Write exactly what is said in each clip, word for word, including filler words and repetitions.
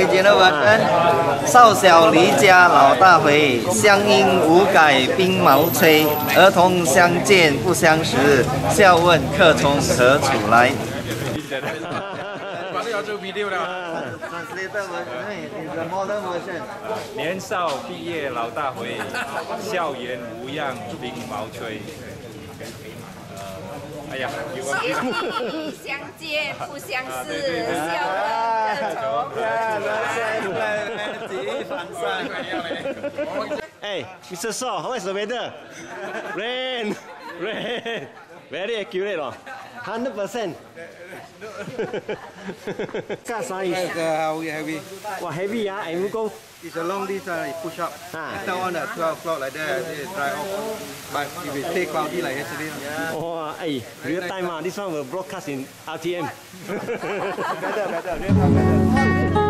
original version。少小离家老大回，乡音无改鬓毛衰。儿童相见不相识，笑问客从何处来。 反正要做 video 了。 Translated version is the modern version。 年少毕业老大回，校园无恙鬓毛衰。 哎呀， 相见不相识，笑问客从何处来。 Hey, Mister Saw, how is the weather? Rain, rain, very accurate, oh, hundred percent. Cut size. Heavy, heavy. Wow, heavy, ah, and we go. It's a long distance, you push up. Ah. Later on at twelve o'clock like that, it dry off. But if it stay cloudy like yesterday, Oh, hey, real time, ah, this one will broadcast in R T M. better, better, real time better.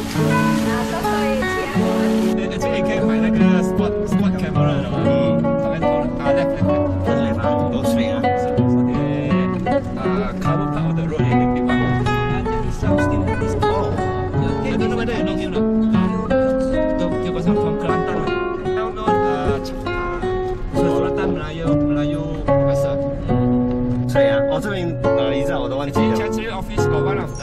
Actually， 可以买那个 spot spot camera 的嘛？他们说啊，left left left， Go straight, ah. Uh, cover part of the road in the big one. And there is some still in this. Oh. I don't know whether you know him or not. Dia pasal from Kelantan lah. Now known uh, Kelantan Melayu Melayu bahasa. Straight, ah. 哦，这边哪里在我都忘记了。 Chancery office got one of the.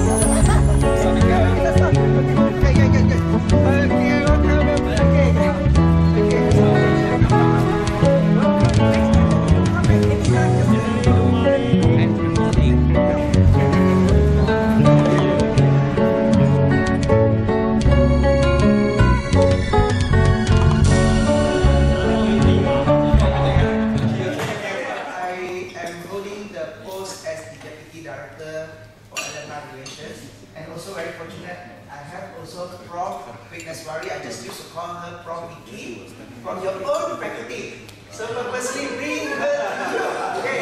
I just used to call her Prof Vicky from your own faculty. So purposely bring her here. Okay.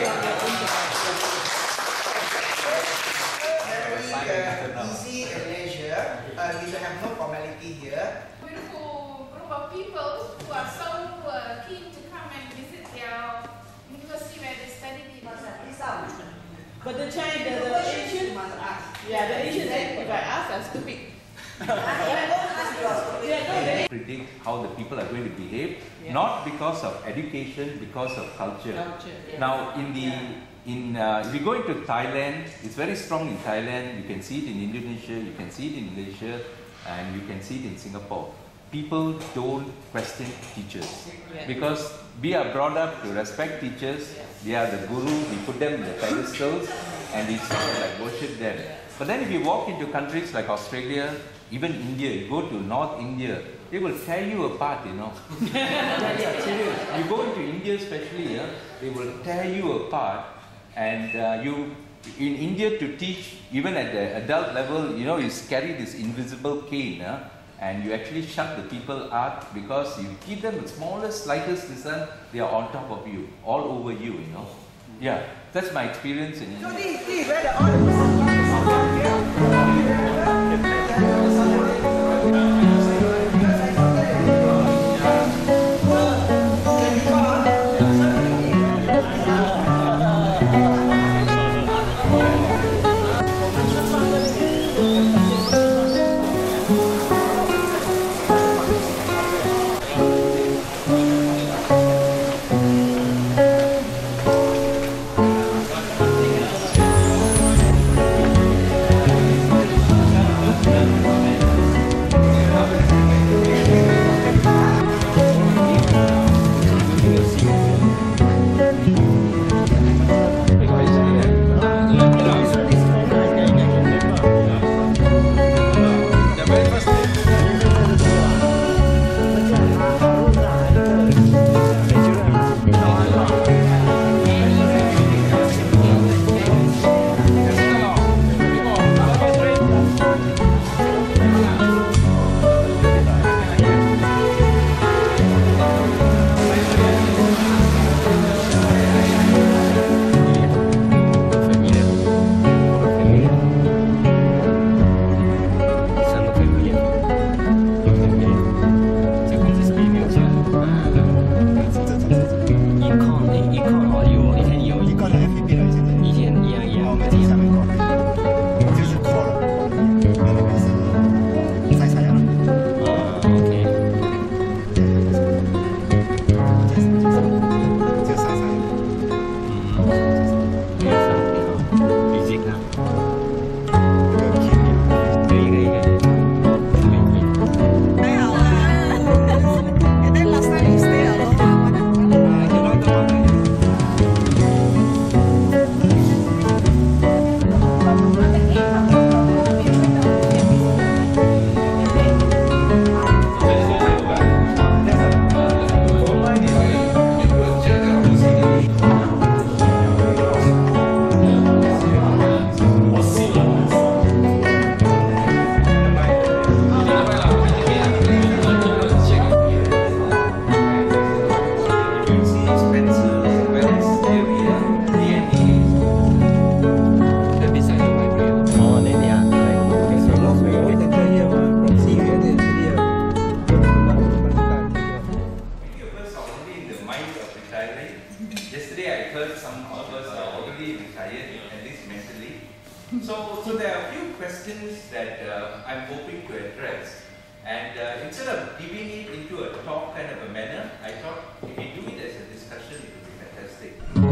Very uh, easy and leisure. Uh, we don't have no formality here. Beautiful group of people who are so uh, keen to come and visit their university where they study. But the Chinese, the, the Asian, yeah, the Asian, if I ask, are stupid. Predict how the people are going to behave, yeah. Not because of education, because of culture. culture yeah. Now, in the in uh, if you go into Thailand, it's very strong in Thailand. You can see it in Indonesia, you can see it in Malaysia, and you can see it in Singapore. People don't question teachers yeah. because we are brought up to respect teachers. Yeah. They are the guru. We put them in the pedestals, and we sort of like worship them. Yeah. But then, if you walk into countries like Australia, even India, you go to North India, they will tear you apart, you know. yeah, yeah, serious. You go into India especially, yeah, they will tear you apart. And uh, you, in India to teach, even at the adult level, you know, you carry this invisible cane, yeah, and you actually shut the people out because you give them the smallest, slightest listen, they are on top of you, all over you, you know. Yeah, that's my experience in India. Thank you. So, so there are a few questions that uh, I'm hoping to address. And uh, instead of giving it into a talk kind of a manner, I thought if we do it as a discussion, it would be fantastic.